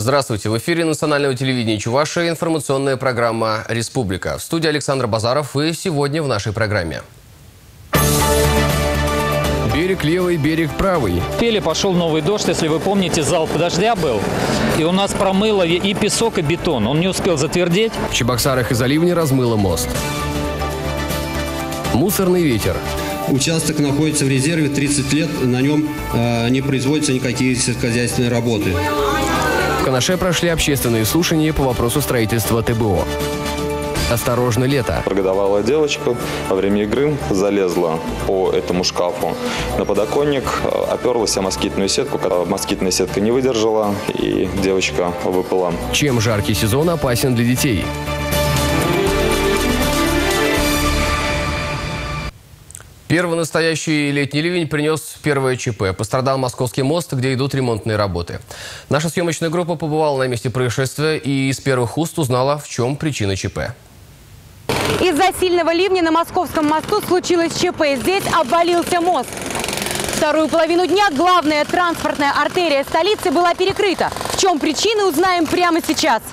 Здравствуйте. В эфире национального телевидения Чувашия информационная программа «Республика». В студии Александр Базаров, и сегодня в нашей программе. Берег левый, берег правый. В Пеле пошел новый дождь, если вы помните, залп дождя был. И у нас промыло и песок, и бетон. Он не успел затвердеть. В Чебоксарах из-за ливня размыло мост. Мусорный ветер. Участок находится в резерве 30 лет, на нем не производятся никакие сельскохозяйственные работы. В Канаше прошли общественные слушания по вопросу строительства ТБО. Осторожно, лето. Прогодовалая девочка во время игры залезла по этому шкафу на подоконник, оперлась о москитную сетку. Москитная сетка не выдержала, и девочка выпала. Чем жаркий сезон опасен для детей? Первый настоящий летний ливень принес первое ЧП. Пострадал Московский мост, где идут ремонтные работы. Наша съемочная группа побывала на месте происшествия и из первых уст узнала, в чем причина ЧП. Из-за сильного ливня на Московском мосту случилось ЧП. Здесь обвалился мост. Вторую половину дня главная транспортная артерия столицы была перекрыта. В чем причины, узнаем прямо сейчас.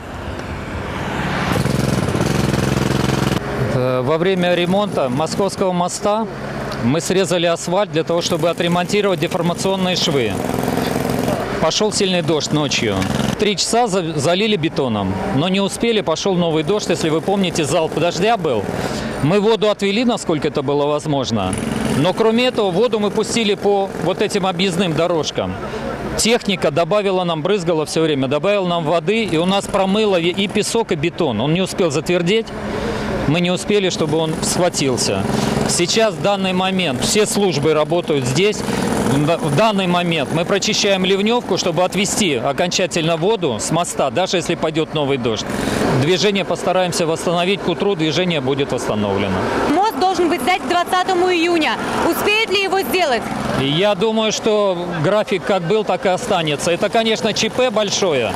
Во время ремонта Московского моста мы срезали асфальт для того, чтобы отремонтировать деформационные швы. Пошел сильный дождь ночью. 3 часа залили бетоном, но не успели, пошел новый дождь. Если вы помните, залп дождя был. Мы воду отвели, насколько это было возможно. Но кроме этого, воду мы пустили по вот этим объездным дорожкам. Техника добавила нам, брызгала все время, добавила нам воды, и у нас промыло и песок, и бетон. Он не успел затвердеть. Мы не успели, чтобы он схватился. Сейчас, в данный момент, все службы работают здесь. В данный момент мы прочищаем ливневку, чтобы отвести окончательно воду с моста, даже если пойдет новый дождь. Движение постараемся восстановить. К утру движение будет восстановлено. Мост должен быть сдан к 20 июня. Успеют ли его сделать? Я думаю, что график как был, так и останется. Это, конечно, ЧП большое.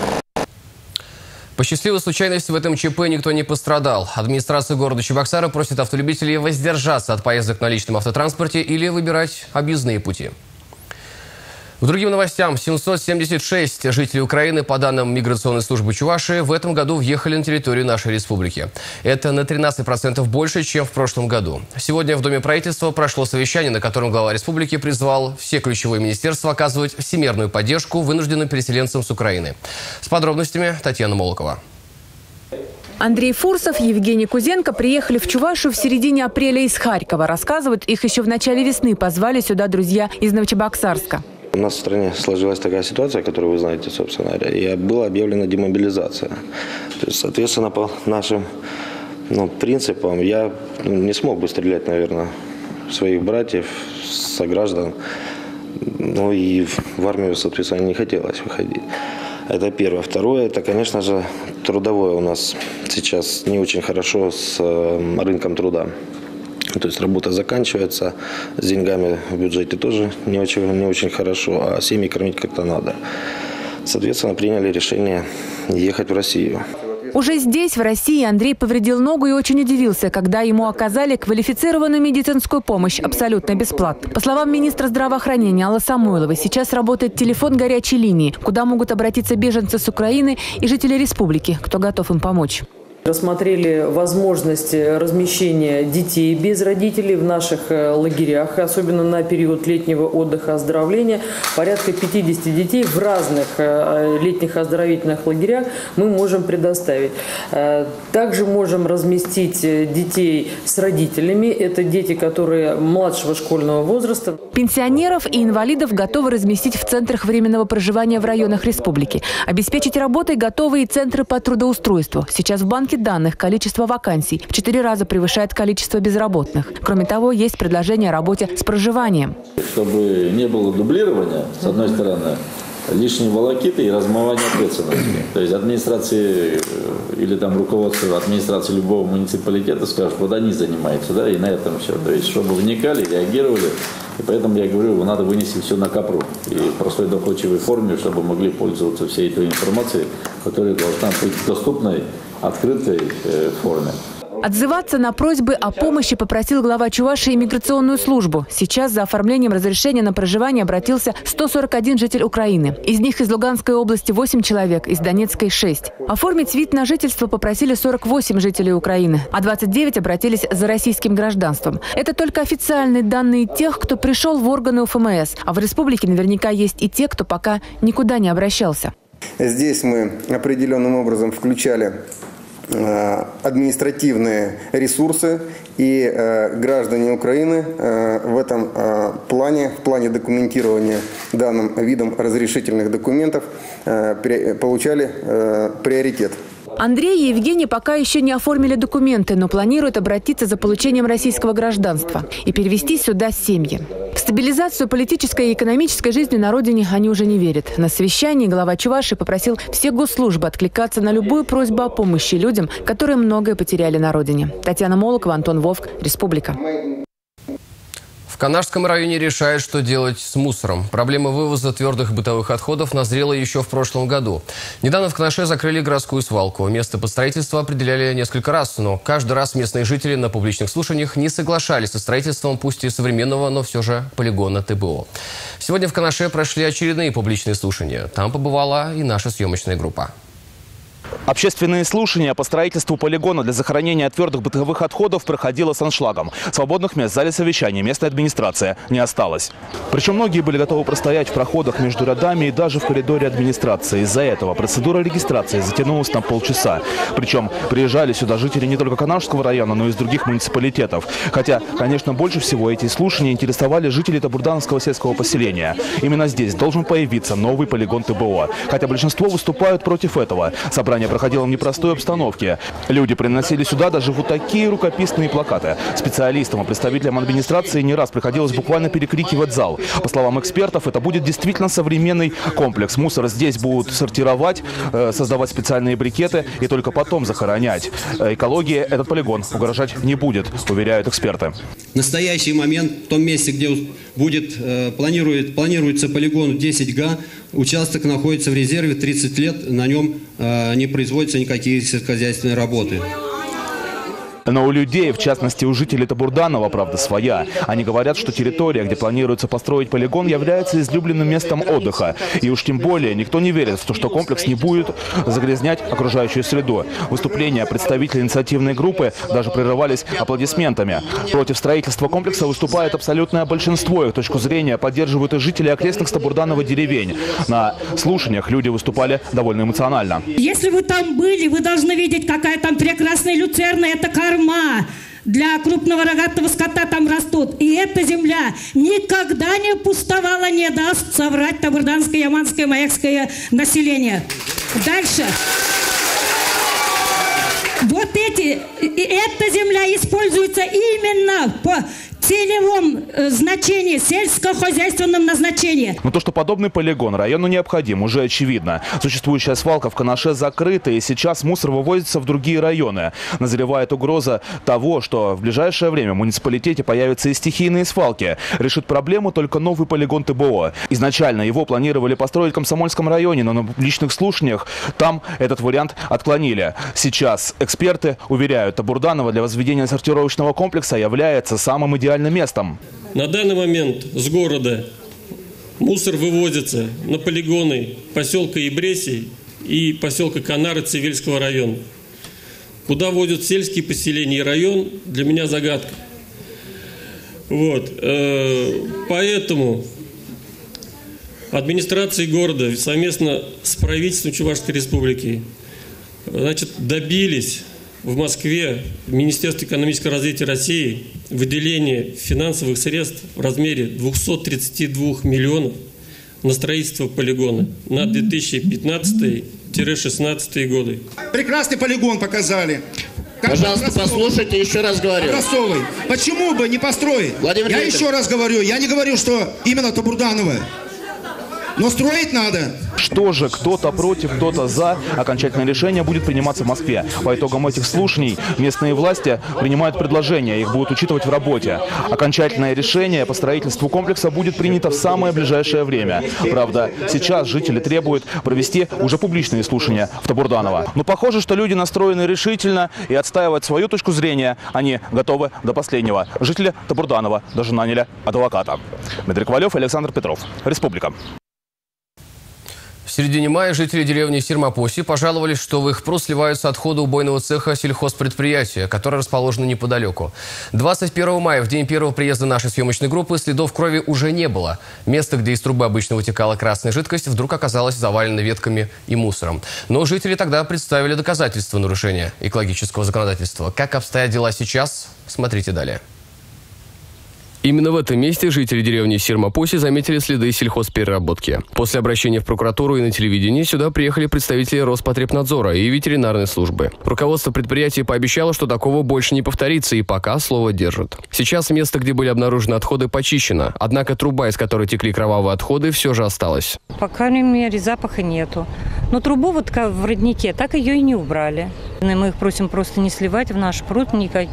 По счастливой случайности в этом ЧП никто не пострадал. Администрация города Чебоксары просит автолюбителей воздержаться от поездок на личном автотранспорте или выбирать объездные пути. К другим новостям. 776 жителей Украины, по данным Миграционной службы Чувашии, в этом году въехали на территорию нашей республики. Это на 13% больше, чем в прошлом году. Сегодня в Доме правительства прошло совещание, на котором глава республики призвал все ключевые министерства оказывать всемирную поддержку вынужденным переселенцам с Украины. С подробностями Татьяна Молокова. Андрей Фурсов, Евгений Кузенко приехали в Чувашию в середине апреля из Харькова. Рассказывают, их еще в начале весны позвали сюда друзья из Новочебоксарска. У нас в стране сложилась такая ситуация, которую вы знаете, собственно говоря, и была объявлена демобилизация. То есть, соответственно, по нашим принципам я не смог бы стрелять, наверное, в своих братьев, сограждан. И в армию, соответственно, не хотелось выходить. Это первое. Второе, это, конечно же, трудовое у нас сейчас не очень хорошо с рынком труда. То есть работа заканчивается, с деньгами в бюджете тоже не очень хорошо, а семьи кормить как-то надо. Соответственно, приняли решение ехать в Россию. Уже здесь, в России, Андрей повредил ногу и очень удивился, когда ему оказали квалифицированную медицинскую помощь абсолютно бесплатно. По словам министра здравоохранения Аллы Самойловой, сейчас работает телефон горячей линии, куда могут обратиться беженцы с Украины и жители республики, кто готов им помочь. Рассмотрели возможность размещения детей без родителей в наших лагерях, особенно на период летнего отдыха, оздоровления. Порядка 50 детей в разных летних оздоровительных лагерях мы можем предоставить. Также можем разместить детей с родителями. Это дети, которые младшего школьного возраста. Пенсионеров и инвалидов готовы разместить в центрах временного проживания в районах республики. Обеспечить работой готовы и центры по трудоустройству. Сейчас в банке данных количество вакансий в 4 раза превышает количество безработных. Кроме того, есть предложение о работе с проживанием. Чтобы не было дублирования, с одной стороны, лишней волокиты и размывания ответственности. То есть администрации или руководство администрации любого муниципалитета скажут, вот они занимаются, и на этом все. То есть чтобы вникали, реагировали. И поэтому я говорю, надо вынести все на КАПРУ и в простой доходчивой форме, чтобы могли пользоваться всей этой информацией, которая должна быть доступной, открытой форме. Отзываться на просьбы о помощи попросил глава Чувашии миграционную службу. Сейчас за оформлением разрешения на проживание обратился 141 житель Украины. Из них из Луганской области 8 человек, из Донецкой 6. Оформить вид на жительство попросили 48 жителей Украины, а 29 обратились за российским гражданством. Это только официальные данные тех, кто пришел в органы УФМС. А в республике наверняка есть и те, кто пока никуда не обращался. Здесь мы определенным образом включали административные ресурсы, и граждане Украины в этом плане, в плане документирования данным видом разрешительных документов получали приоритет. Андрей и Евгений пока еще не оформили документы, но планируют обратиться за получением российского гражданства и перевести сюда семьи. В стабилизацию политической и экономической жизни на родине они уже не верят. На совещании глава Чувашии попросил все госслужбы откликаться на любую просьбу о помощи людям, которые многое потеряли на родине. Татьяна Молокова, Антон Вовк, Республика. В Канашском районе решают, что делать с мусором. Проблема вывоза твердых бытовых отходов назрела еще в прошлом году. Недавно в Канаше закрыли городскую свалку. Место под строительство определяли несколько раз, но каждый раз местные жители на публичных слушаниях не соглашались со строительством, пусть и современного, но все же полигона ТБО. Сегодня в Канаше прошли очередные публичные слушания. Там побывала и наша съемочная группа. Общественные слушания по строительству полигона для захоронения твердых бытовых отходов проходило с аншлагом. Свободных мест в зале совещания местная администрация не осталось. Причем многие были готовы простоять в проходах между рядами и даже в коридоре администрации. Из-за этого процедура регистрации затянулась на полчаса. Причем приезжали сюда жители не только Канашского района, но и из других муниципалитетов. Хотя, конечно, больше всего эти слушания интересовали жителей Табурдановского сельского поселения. Именно здесь должен появиться новый полигон ТБО. Хотя большинство выступают против этого. Собрание проходило в непростой обстановке. Люди приносили сюда даже вот такие рукописные плакаты. Специалистам и представителям администрации не раз приходилось буквально перекрикивать зал. По словам экспертов, это будет действительно современный комплекс. Мусор здесь будут сортировать, создавать специальные брикеты и только потом захоронять. Экологии этот полигон угрожать не будет, уверяют эксперты. В настоящий момент в том месте, где планируется полигон 10 га, участок находится в резерве 30 лет, на нем не производятся никакие сельскохозяйственные работы. Но у людей, в частности у жителей Табурданова, правда своя. Они говорят, что территория, где планируется построить полигон, является излюбленным местом отдыха. И уж тем более никто не верит в то, что комплекс не будет загрязнять окружающую среду. Выступления представителей инициативной группы даже прерывались аплодисментами. Против строительства комплекса выступает абсолютное большинство. Их точку зрения поддерживают и жители окрестных Табурданова деревень. На слушаниях люди выступали довольно эмоционально. Если вы там были, вы должны видеть, какая там прекрасная люцерна, это корма для крупного рогатого скота там растут. И эта земля никогда не пустовала, не даст соврать табурданское, яманское, маякское население. Дальше. Вот эта земля используется именно по целевом значении, сельскохозяйственном назначении. Но то, что подобный полигон району необходим, уже очевидно. Существующая свалка в Канаше закрыта, и сейчас мусор вывозится в другие районы. Назревает угроза того, что в ближайшее время в муниципалитете появятся и стихийные свалки. Решит проблему только новый полигон ТБО. Изначально его планировали построить в Комсомольском районе, но на публичных слушаниях там этот вариант отклонили. Сейчас эксперты уверяют, Табурданово для возведения сортировочного комплекса является самым идеальным местом. На данный момент с города мусор вывозится на полигоны поселка Ибресий и поселка Канары Цивильского района. Куда возят сельские поселения и район, для меня загадка. Вот. Поэтому администрация города совместно с правительством Чувашской республики добились в Москве, в Министерстве экономического развития России, выделение финансовых средств в размере 232 миллионов на строительство полигона на 2015-2016 годы. Прекрасный полигон показали. Пожалуйста, послушайте, еще раз говорю. Образцовый. Почему бы не построить? Владимир Викторович, еще раз говорю, я не говорю, что именно Табурданово. Но строить надо. Что же, кто-то против, кто-то за. Окончательное решение будет приниматься в Москве. По итогам этих слушаний местные власти принимают предложения, их будут учитывать в работе. Окончательное решение по строительству комплекса будет принято в самое ближайшее время. Правда, сейчас жители требуют провести уже публичные слушания в Табурданово. Но похоже, что люди настроены решительно и отстаивать свою точку зрения они готовы до последнего. Жители Табурданова даже наняли адвоката. Дмитрий Ковалев и Александр Петров. Республика. В середине мая жители деревни Сирмапоси пожаловались, что в их пруд сливаются отходы убойного цеха сельхозпредприятия, которое расположено неподалеку. 21 мая, в день первого приезда нашей съемочной группы, следов крови уже не было. Место, где из трубы обычно вытекала красная жидкость, вдруг оказалось завалено ветками и мусором. Но жители тогда представили доказательства нарушения экологического законодательства. Как обстоят дела сейчас, смотрите далее. Именно в этом месте жители деревни Сирмапоси заметили следы сельхозпереработки. После обращения в прокуратуру и на телевидении сюда приехали представители Роспотребнадзора и ветеринарной службы. Руководство предприятия пообещало, что такого больше не повторится, и пока слово держит. Сейчас место, где были обнаружены отходы, почищено. Однако труба, из которой текли кровавые отходы, все же осталась. По крайней мере, запаха нету. Но трубу вот в роднике так ее и не убрали. Мы их просим просто не сливать в наш пруд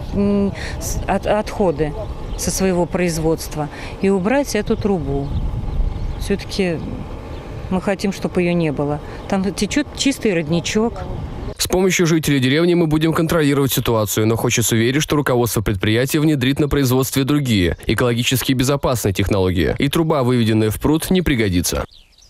отходы со своего производства и убрать эту трубу. Все-таки мы хотим, чтобы ее не было. Там течет чистый родничок. С помощью жителей деревни мы будем контролировать ситуацию, но хочется верить, что руководство предприятия внедрит на производстве другие, экологически безопасные технологии, и труба, выведенная в пруд, не пригодится.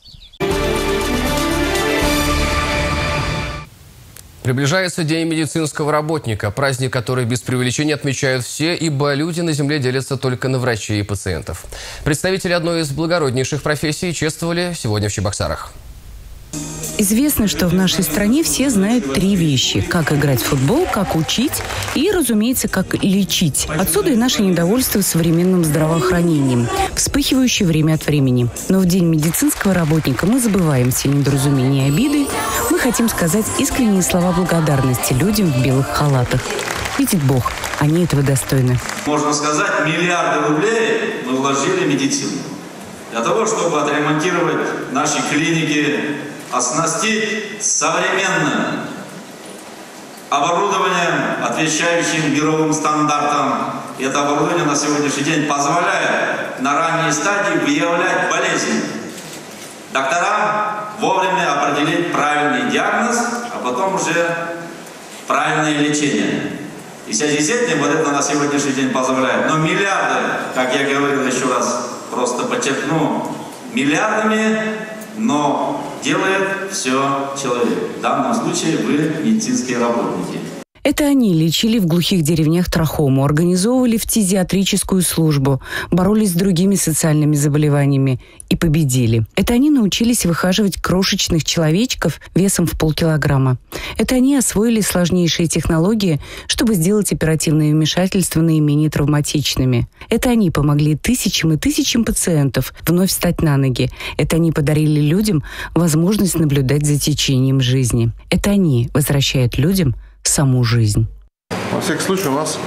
Приближается День медицинского работника, праздник, который без преувеличения отмечают все, ибо люди на земле делятся только на врачей и пациентов. Представители одной из благороднейших профессий чествовали сегодня в Чебоксарах. Известно, что в нашей стране все знают 3 вещи. Как играть в футбол, как учить и, разумеется, как лечить. Отсюда и наше недовольство современным здравоохранением, вспыхивающее время от времени. Но в День медицинского работника мы забываем все недоразумения и обиды. Мы хотим сказать искренние слова благодарности людям в белых халатах. Видит Бог, они этого достойны. Можно сказать, миллиарды рублей мы вложили в медицину. Для того, чтобы отремонтировать наши клиники, оснастить современным оборудованием, отвечающим мировым стандартам. И это оборудование на сегодняшний день позволяет на ранней стадии выявлять болезни. Докторам вовремя определить правильный диагноз, а потом уже правильное лечение. И в связи с этим вот это на сегодняшний день позволяет. Но миллиарды, как я говорил еще раз, просто подчеркну, миллиардами, но делает все человек. В данном случае вы медицинские работники. Это они лечили в глухих деревнях трахому, организовывали фтизиатрическую службу, боролись с другими социальными заболеваниями и победили. Это они научились выхаживать крошечных человечков весом в полкилограмма. Это они освоили сложнейшие технологии, чтобы сделать оперативные вмешательства наименее травматичными. Это они помогли тысячам и тысячам пациентов вновь встать на ноги. Это они подарили людям возможность наблюдать за течением жизни. Это они возвращают людям саму жизнь. На всякий случай у нас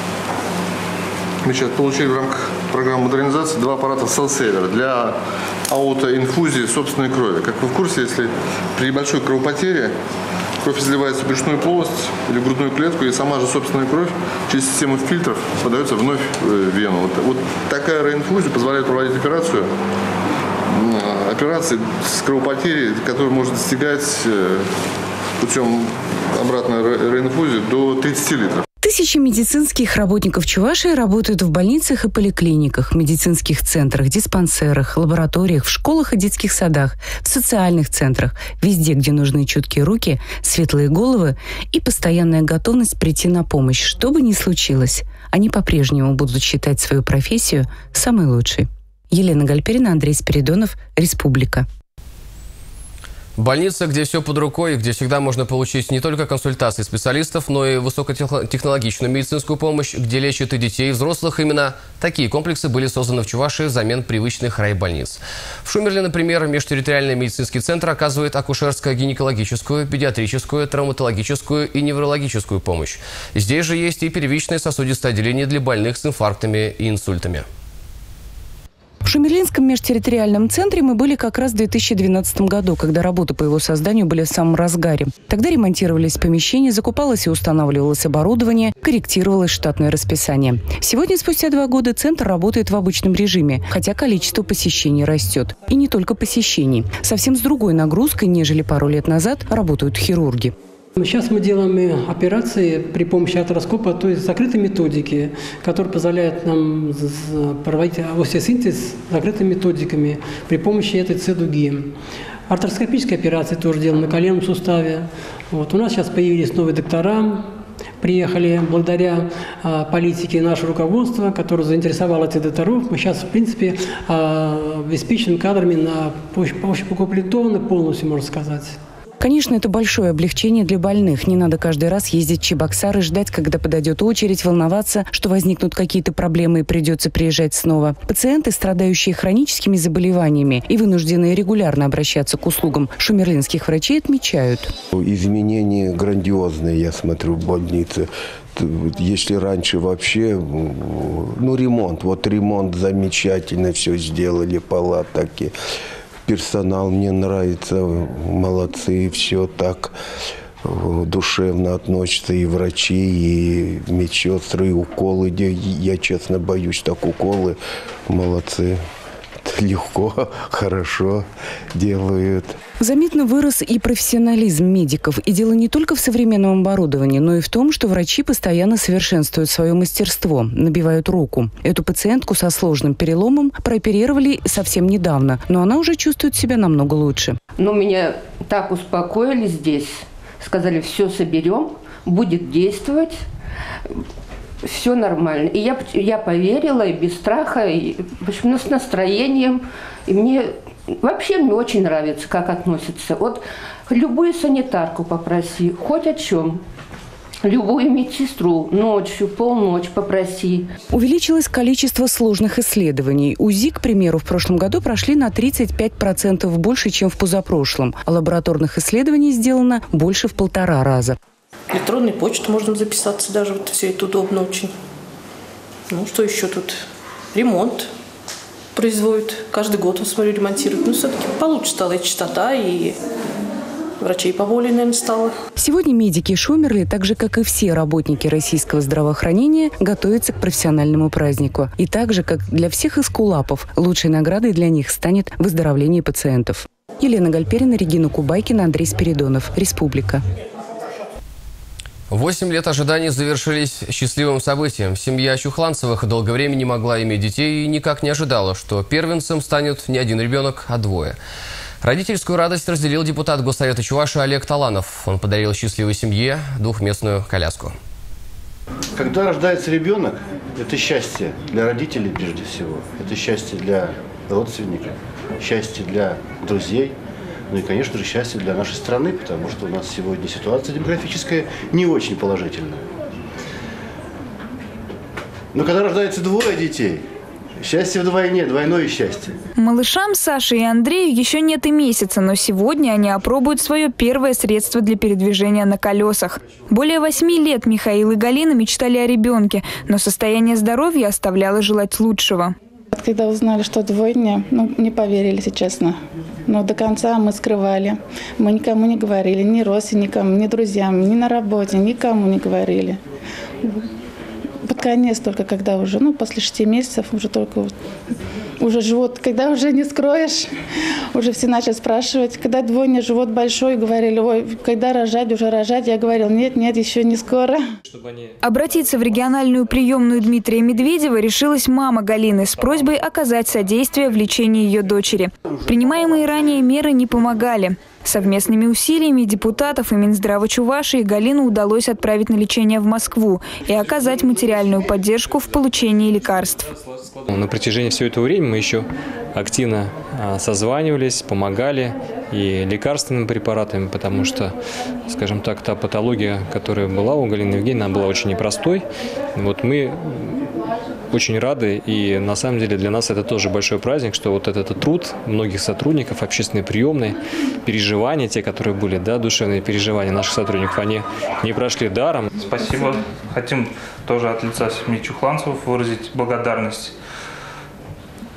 мы сейчас получили в рамках программы модернизации 2 аппарата Cell-Saver для аутоинфузии собственной крови. Как вы в курсе, если при большой кровопотере кровь изливается в брюшную полость или в грудную клетку, и сама же собственная кровь через систему фильтров подается вновь в вену. Вот такая реинфузия позволяет проводить операции с кровопотерей, которая может достигать путем обратной реинфузии до 30 литров. Тысячи медицинских работников Чувашии работают в больницах и поликлиниках, медицинских центрах, диспансерах, лабораториях, в школах и детских садах, в социальных центрах, везде, где нужны чуткие руки, светлые головы и постоянная готовность прийти на помощь, что бы ни случилось. Они по-прежнему будут считать свою профессию самой лучшей. Елена Гальперина, Андрей Спиридонов, Республика. Больница, где все под рукой, где всегда можно получить не только консультации специалистов, но и высокотехнологичную медицинскую помощь, где лечат и детей, и взрослых. Именно такие комплексы были созданы в Чувашии взамен привычных райбольниц. В Шумерле, например, межтерриториальный медицинский центр оказывает акушерско-гинекологическую, педиатрическую, травматологическую и неврологическую помощь. Здесь же есть и первичное сосудистое отделение для больных с инфарктами и инсультами. В Шумерлинском межтерриториальном центре мы были как раз в 2012 году, когда работы по его созданию были в самом разгаре. Тогда ремонтировались помещения, закупалось и устанавливалось оборудование, корректировалось штатное расписание. Сегодня, спустя 2 года, центр работает в обычном режиме, хотя количество посещений растет. И не только посещений. Совсем с другой нагрузкой, нежели пару лет назад, работают хирурги. Сейчас мы делаем операции при помощи артроскопа, то есть закрытой методики, которая позволяет нам проводить остеосинтез закрытыми методиками при помощи этой С-дуги. Артроскопические операции тоже делаем на коленном суставе. У нас сейчас появились новые доктора, приехали благодаря политике нашего руководства, которое заинтересовало этих докторов. Мы сейчас, в принципе, обеспечены кадрами на укомплектованы полностью, можно сказать. Конечно, это большое облегчение для больных. Не надо каждый раз ездить в Чебоксары, ждать, когда подойдет очередь, волноваться, что возникнут какие-то проблемы и придется приезжать снова. Пациенты, страдающие хроническими заболеваниями и вынужденные регулярно обращаться к услугам шумерлинских врачей, отмечают. Изменения грандиозные, я смотрю, в больнице. Если раньше вообще, ремонт замечательно все сделали, палатки. Персонал мне нравится, молодцы, все так душевно относятся, и врачи, и медсестры, и уколы. Я честно боюсь, так уколы, молодцы. Легко, хорошо делают. Заметно вырос и профессионализм медиков. И дело не только в современном оборудовании, но и в том, что врачи постоянно совершенствуют свое мастерство, набивают руку. Эту пациентку со сложным переломом прооперировали совсем недавно, но она уже чувствует себя намного лучше. Меня так успокоили здесь. Сказали, все соберем, будет действовать. Все нормально. И я поверила, и без страха, и с настроением. И мне очень нравится, как относятся. Любую санитарку попроси, хоть о чем. Любую медсестру ночью, полночь попроси. Увеличилось количество сложных исследований. УЗИ, к примеру, в прошлом году прошли на 35% больше, чем в позапрошлом. А лабораторных исследований сделано больше в 1,5 раза. Электронной почту можно записаться даже. Все это удобно очень. Что еще тут? Ремонт производят. Каждый год, смотрю, ремонтируют. Все-таки получше стала и частота, и врачей поболее, наверное, стало. Сегодня медики Шумерли, так же, как и все работники российского здравоохранения, готовятся к профессиональному празднику. И так же, как для всех эскулапов, лучшей наградой для них станет выздоровление пациентов. Елена Гальперина, Регина Кубайкина, Андрей Спиридонов. Республика. 8 лет ожиданий завершились счастливым событием. Семья Чухланцевых долгое время не могла иметь детей и никак не ожидала, что первенцем станет не один ребенок, а 2. Родительскую радость разделил депутат Госсовета Чувашии Олег Таланов. Он подарил счастливой семье 2-местную коляску. Когда рождается ребенок, это счастье для родителей прежде всего. Это счастье для родственников, счастье для друзей. И, конечно же, счастье для нашей страны, потому что у нас сегодня ситуация демографическая не очень положительная. Но когда рождается 2 детей, счастье вдвойне, двойное счастье. Малышам Саше и Андрею еще нет и месяца, но сегодня они опробуют свое первое средство для передвижения на колесах. Более 8 лет Михаил и Галина мечтали о ребенке, но состояние здоровья оставляло желать лучшего. Когда узнали, что 2, не поверили, если честно. Но до конца мы скрывали. Мы никому не говорили, ни родственникам, ни друзьям, ни на работе, никому не говорили. Под конец только, когда уже, после 6 месяцев, уже живот, когда уже не скроешь, уже все начали спрашивать, когда 2, живот большой, говорили, ой, когда рожать, уже рожать. Я говорила, нет, еще не скоро. Обратиться в региональную приемную Дмитрия Медведева решилась мама Галины с просьбой оказать содействие в лечении ее дочери. Принимаемые ранее меры не помогали. Совместными усилиями депутатов и Минздрава Чувашии Галину удалось отправить на лечение в Москву и оказать материальную поддержку в получении лекарств. На протяжении всего этого времени мы еще активно созванивались, помогали и лекарственными препаратами, потому что, скажем так, та патология, которая была у Галины Евгеньевны, она была очень непростой. Мы очень рады, и на самом деле для нас это тоже большой праздник, что этот труд многих сотрудников, общественной приемной, переживания, те, которые были, душевные переживания наших сотрудников, они не прошли даром. Спасибо. Хотим тоже от лица семьи Чухланцевых выразить благодарность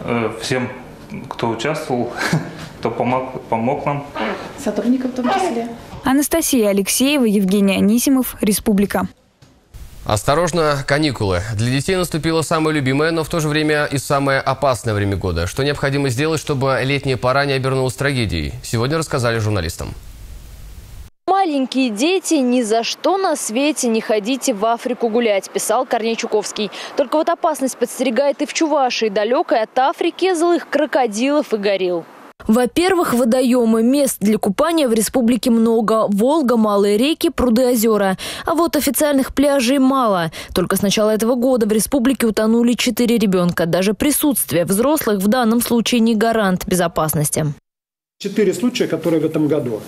всем, кто участвовал, кто помог нам. Сотрудникам в том числе. Анастасия Алексеева, Евгений Анисимов, Республика. Осторожно, каникулы. Для детей наступило самое любимое, но в то же время и самое опасное время года. Что необходимо сделать, чтобы летняя пора не обернулась трагедией? Сегодня рассказали журналистам. Маленькие дети, ни за что на свете не ходите в Африку гулять, писал Корней Чуковский. Только вот опасность подстерегает и в Чувашии, далекой от Африки, злых крокодилов и горилл. Во-первых, водоемы. Мест для купания в республике много. Волга, малые реки, пруды, озера. А вот официальных пляжей мало. Только с начала этого года в республике утонули 4 ребенка. Даже присутствие взрослых в данном случае не гарант безопасности. 4 случая, которые в этом году.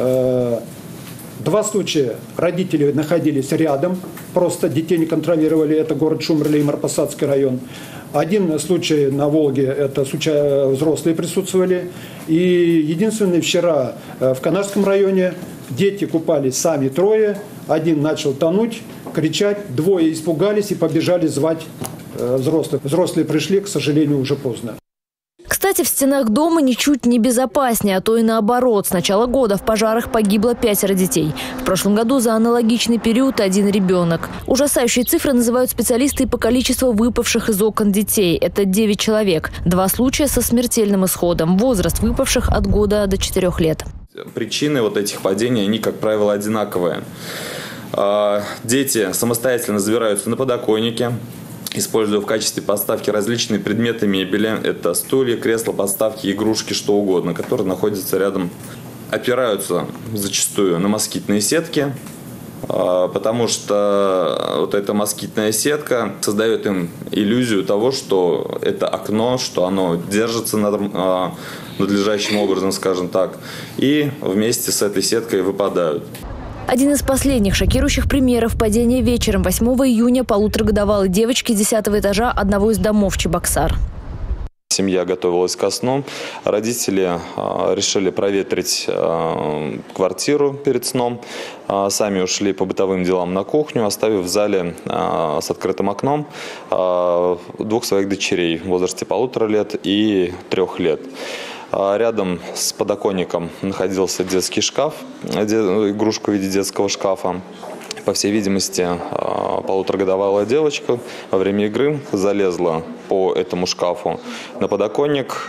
2 случая родители находились рядом, просто детей не контролировали. Это город Шумерли и Марпасадский район. 1 случай на Волге, это взрослые присутствовали. И единственный вчера в Канарском районе дети купались сами 3. 1 начал тонуть, кричать, 2 испугались и побежали звать взрослых. Взрослые пришли, к сожалению, уже поздно. Кстати, в стенах дома ничуть не безопаснее, а то и наоборот. С начала года в пожарах погибло 5 детей. В прошлом году за аналогичный период 1 ребенок. Ужасающие цифры называют специалисты и по количеству выпавших из окон детей. Это 9 человек. 2 случая со смертельным исходом. Возраст выпавших от года до 4 лет. Причины вот этих падений, они, как правило, одинаковые. Дети самостоятельно забираются на подоконнике, используя в качестве подставки различные предметы мебели. Это стулья, кресла, подставки, игрушки, что угодно, которые находятся рядом. Опираются зачастую на москитные сетки, потому что вот эта москитная сетка создает им иллюзию того, что это окно, что оно держится надлежащим образом, скажем так, и вместе с этой сеткой выпадают. Один из последних шокирующих примеров падения вечером 8 июня полуторагодовалой девочки 10-го этажа одного из домов Чебоксар. Семья готовилась ко сну. Родители решили проветрить квартиру перед сном. Сами ушли по бытовым делам на кухню, оставив в зале с открытым окном 2 своих дочерей в возрасте 1,5 лет и 3 лет. Рядом с подоконником находился детский шкаф, игрушка в виде детского шкафа. По всей видимости, 1,5-годовалая девочка во время игры залезла по этому шкафу на подоконник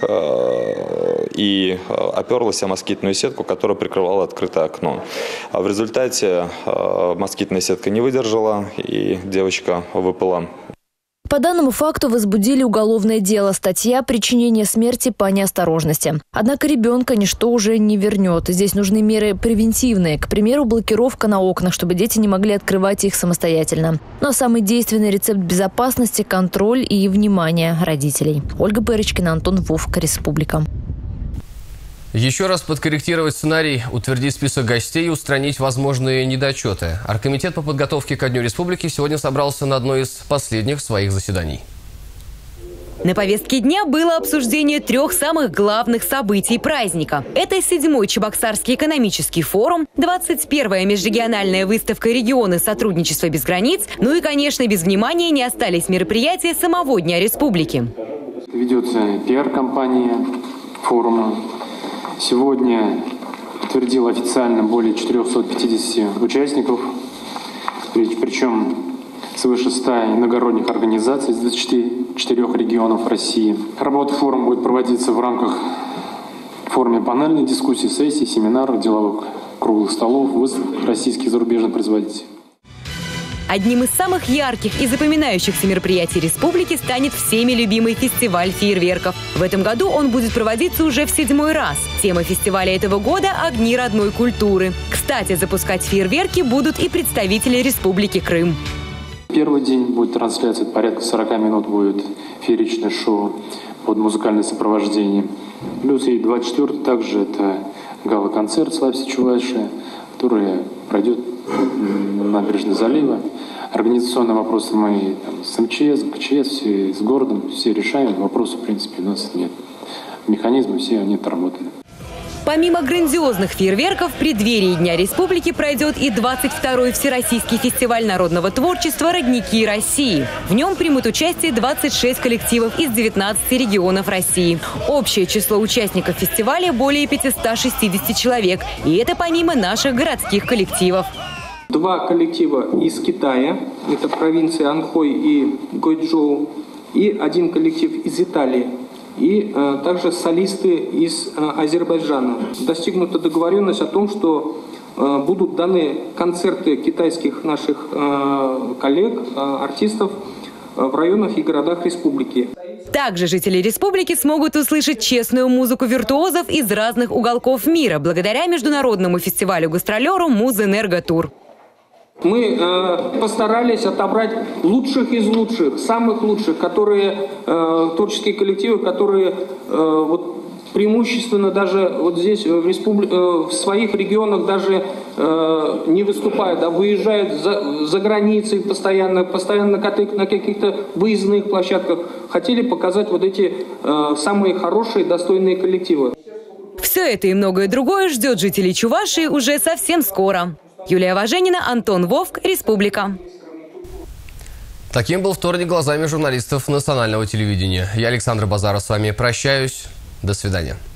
и оперлась о москитную сетку, которая прикрывала открытое окно. В результате москитная сетка не выдержала, и девочка выпала. По данному факту возбудили уголовное дело. Статья «Причинение смерти по неосторожности». Однако ребенка ничто уже не вернет. Здесь нужны меры превентивные. К примеру, блокировка на окнах, чтобы дети не могли открывать их самостоятельно. Но самый действенный рецепт безопасности – контроль и внимание родителей. Ольга Пырочкина, Антон Вовк, Республика. Еще раз подкорректировать сценарий, утвердить список гостей и устранить возможные недочеты. Оргкомитет по подготовке ко Дню Республики сегодня собрался на одно из последних своих заседаний. На повестке дня было обсуждение 3 самых главных событий праздника. Это 7-й Чебоксарский экономический форум, 21-я межрегиональная выставка «Регионы. Сотрудничество без границ», ну и, конечно, без внимания не остались мероприятия самого Дня Республики. Ведется пиар-компания форума. Сегодня подтвердил официально более 450 участников, причем свыше 100 иногородних организаций из 24 регионов России. Работа форума будет проводиться в рамках форме панельной дискуссии, сессий, семинаров, деловых круглых столов, выставок российских и зарубежных производителей. Одним из самых ярких и запоминающихся мероприятий республики станет всеми любимый фестиваль фейерверков. В этом году он будет проводиться уже в 7-й раз. Тема фестиваля этого года – «Огни родной культуры». Кстати, запускать фейерверки будут и представители Республики Крым. Первый день будет трансляция, порядка 40 минут будет фееричное шоу под музыкальное сопровождение. Плюс и 24-й также это гала-концерт «Славься, Чувашия», который пройдет на набережной залива. Организационные вопросы мы с МЧС, КЧС, все с городом, все решаем. Вопросов, в принципе, у нас нет. Механизмы все они отработаны. Помимо грандиозных фейерверков, в преддверии Дня Республики пройдет и 22-й Всероссийский фестиваль народного творчества «Родники России». В нем примут участие 26 коллективов из 19 регионов России. Общее число участников фестиваля более 560 человек. И это помимо наших городских коллективов. 2 коллектива из Китая, это провинции Анхой и Гойчжоу, и 1 коллектив из Италии. И также солисты из Азербайджана. Достигнута договоренность о том, что будут даны концерты китайских наших коллег, артистов в районах и городах республики. Также жители республики смогут услышать честную музыку виртуозов из разных уголков мира благодаря международному фестивалю-гастролеру «Музэнерго-тур». Мы постарались отобрать лучших из лучших, самых лучших, которые творческие коллективы, которые преимущественно даже вот здесь в своих регионах даже не выступают, а выезжают за границей постоянно на каких-то выездных площадках. Хотели показать вот эти самые хорошие, достойные коллективы. Все это и многое другое ждет жителей Чувашии уже совсем скоро. Юлия Важенина, Антон Вовк, Республика. Таким был вторник глазами журналистов национального телевидения. Я, Александр Базаров, с вами прощаюсь. До свидания.